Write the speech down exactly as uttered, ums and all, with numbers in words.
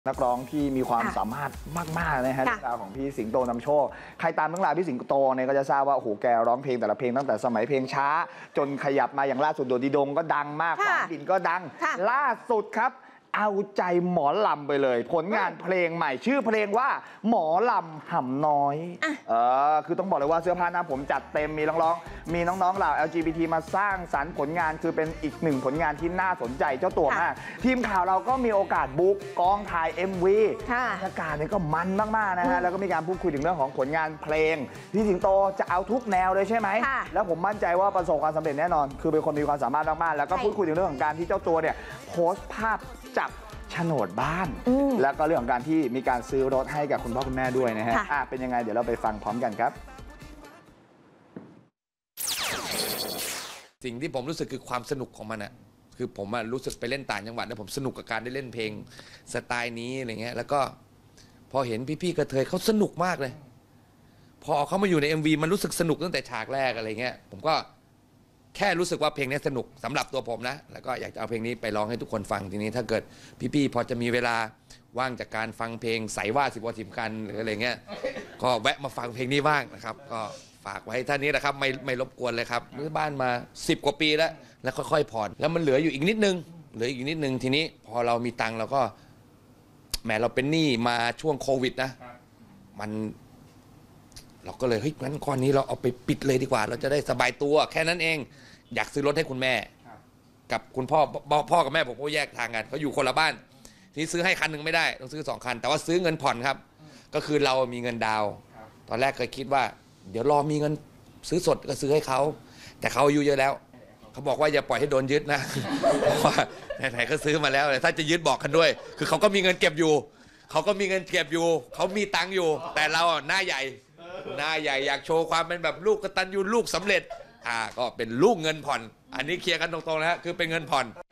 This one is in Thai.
นักร้องที่มีความสามารถมากๆนะฮะเรื่องราวของพี่สิงโตนำโชคใครตามเรื่องราวพี่สิงโตเนี่ยก็จะทราบว่าโอ้โหแกร้องเพลงแต่ละเพลงตั้งแต่สมัยเพลงช้าจนขยับมาอย่างล่าสุดโดดดีดงก็ดังมากขวานดินก็ดังล่าสุดครับเอาใจหมอลำไปเลยผลงานเพลงใหม่ชื่อเพลงว่าหมอลำห่ำน้อยเออคือต้องบอกเลยว่าเสื้อผ้าหน้าผมจัดเต็มมีน้องๆมีน้องๆเหล่า แอล จี บี ที มาสร้างสรรค์ผลงานคือเป็นอีกหนึ่งผลงานที่น่าสนใจเจ้าตัวมากทีมข่าวเราก็มีโอกาสบุกกองถ่าย เอ็ม วีบรรยากาศเนี่ยก็มันมากๆนะฮะแล้วก็มีการพูดคุยถึงเรื่องของผลงานเพลงพี่สิงโตจะเอาทุกแนวเลยใช่ไหมแล้วผมมั่นใจว่าประสบความสำเร็จแน่นอนคือเป็นคนมีความสามารถมากๆแล้วก็พูดคุยถึงเรื่องของการที่เจ้าตัวเนี่ยโพสต์ภาพจับโฉนดบ้านแล้วก็เรื่องของการที่มีการซื้อรถให้กับคุณพ่อคุณแม่ด้วยนะฮะเป็นยังไงเดี๋ยวเราไปฟังพร้อมกันครับสิ่งที่ผมรู้สึกคือความสนุกของมันอะคือผมรู้สึกไปเล่นต่างจังหวัดแล้วผมสนุกกับการได้เล่นเพลงสไตล์นี้อะไรเงี้ยแล้วก็พอเห็นพี่ๆกระเทยเขาสนุกมากเลยพอเขามาอยู่ใน เอ็ม วี มันรู้สึกสนุกตั้งแต่ฉากแรกอะไรเงี้ยผมก็แค่รู้สึกว่าเพลงนี้สนุกสำหรับตัวผมนะแล้วก็อยากจะเอาเพลงนี้ไปร้องให้ทุกคนฟังทีนี้ถ้าเกิดพี่ๆพอจะมีเวลาว่างจากการฟังเพลงใส่ว่าสิบวันสิบกันหรืออะไรเงี้ยก็แวะมาฟังเพลงนี้บ้างนะครับก็ฝากไว้ท่านนี้นะครับไม่ไม่รบกวนเลยครับซื้อบ้านมาสิบกว่าปีแล้วแล้วค่อยๆผ่อนแล้วมันเหลืออยู่อีกนิดนึงเหลืออีกนิดนึงทีนี้พอเรามีตังค์เราก็แหมเราเป็นหนี้มาช่วงโควิดนะมันเราก็เลยเฮ้ยงั้นก้อนนี้เราเอาไปปิดเลยดีกว่าเราจะได้สบายตัวแค่นั้นเองอยากซื้อรถให้คุณแม่กับคุณพ่อพ่อกับแม่ผมก็แยกทางกันเขาอยู่คนละบ้านทีนี้ซื้อให้คันหนึ่งไม่ได้ต้องซื้อสองคันแต่ว่าซื้อเงินผ่อนครับก็คือเรามีเงินดาวตอนแรกเคยคิดว่าเดี๋ยวรอมีเงินซื้อสดก็ซื้อให้เขาแต่เขาอายุเยอะแล้วเขาบอกว่าอย่าปล่อยให้โดนยึดนะเพราะว่าไหนๆก็ซื้อมาแล้วถ้าจะยึดบอกกันด้วยคือเขาก็มีเงินเก็บอยู่เขาก็มีเงินเก็บอยู่เขามีตังค์อยู่แต่เราหน้าใหญ่หน้าใหญ่อยากโชว์ความเป็นแบบลูกกตัญญูลูกสำเร็จอ่าก็เป็นลูกเงินผ่อนอันนี้เคลียร์กันตรงๆนะฮะคือเป็นเงินผ่อน